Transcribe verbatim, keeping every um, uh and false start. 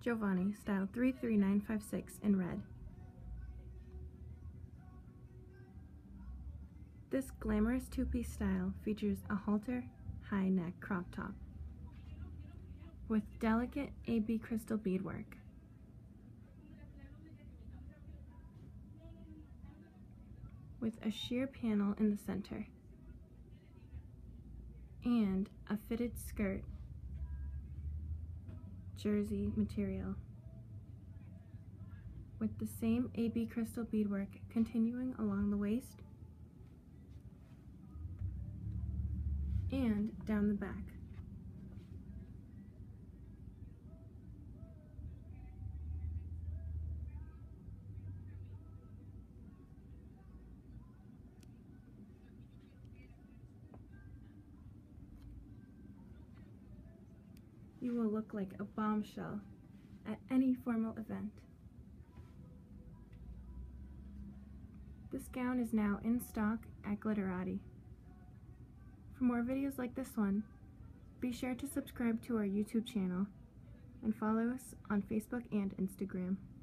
Jovani, style three three nine five six in red. This glamorous two-piece style features a halter, high neck crop top with delicate A B crystal beadwork. With a sheer panel in the center and a fitted skirt jersey material with the same A B crystal beadwork continuing along the waist and down the back. You will look like a bombshell at any formal event. This gown is now in stock at Glitterati. For more videos like this one, be sure to subscribe to our YouTube channel and follow us on Facebook and Instagram.